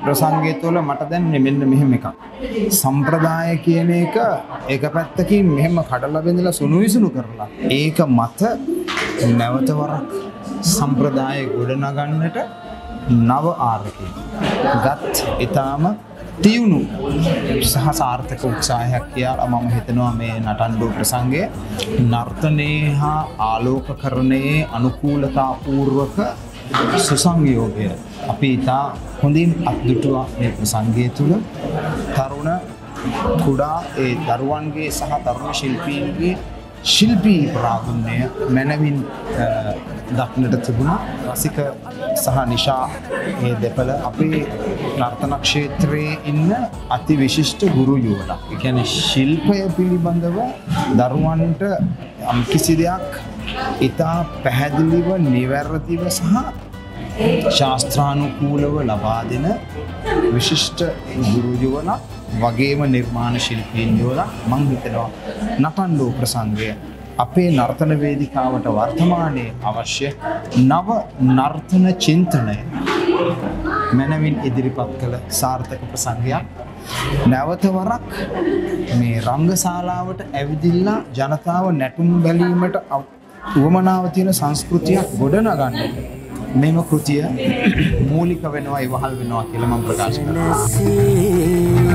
ප්‍රසංගය තුළ මට දැනෙන්නේ මෙන්න මෙහෙම එකක්. සම්ප්‍රදාය කියන එක පැත්තකින් මෙහෙම කඩලා බෙදලා සුණු කරලා ඒක මත නැවත වරක් සම්ප්‍රදාය ගොඩනගන්නට නව ආරකේ ගත් ඊටාම තියුණු සහ සාර්ථක උත්සාහයක් කියලා මම හිතනවා මේ නටඬු ප්‍රසංගය නර්තනයේ හා ආලෝකකරණයේ අනුකූලතා පූර්වක සුසංයෝගය අපි ඉතා හොඳින් අත්දුටුවා මේ ප්‍රසංගය තුළ තරුණ කුඩා ඒ දරුවන්ගේ සහ තරුණ ශිල්පීන්ගේ ශිල්පී ප්‍රාගුණ්‍ය මනවින් දක්නට තිබුණා රසික සහ නිශා මේ දෙපළ අපේ නර්තන ක්ෂේත්‍රයේ ඉන්න අති විශිෂ්ට ගුරු යුවලා. ඒ කියන්නේ ශිල්පය පිළිබඳව දරුවන්ට කිසි දෙයක් ඉතා පැහැදිලිව නිවැරදිව සහ ශාස්ත්‍රානුකූලව ලබා දෙන විශිෂ්ට ගුරු යුවලා වගේම නිර්මාණ ශිල්පීන් යුවලා මම හිතනවා නටඬු ප්‍රසංගය අපේ නර්තන වේදිකාවට වර්තමානයේ අවශ්‍ය නව නර්තන චින්තනය මනවින් ඉදිරිපත් කළ සාර්ථක ප්‍රසංගයක්. නැවත වරක් මේ රංගශාලාවට ඇවිදිලා ජනතාව නැටුම් බැලීමට උවමනාව තියෙන සංස්කෘතියක් ගොඩනගන්න මෙම කෘතිය මූලික වෙනවා ඉවහල් වෙනවා කියලා මම ප්‍රකාශ කරනවා.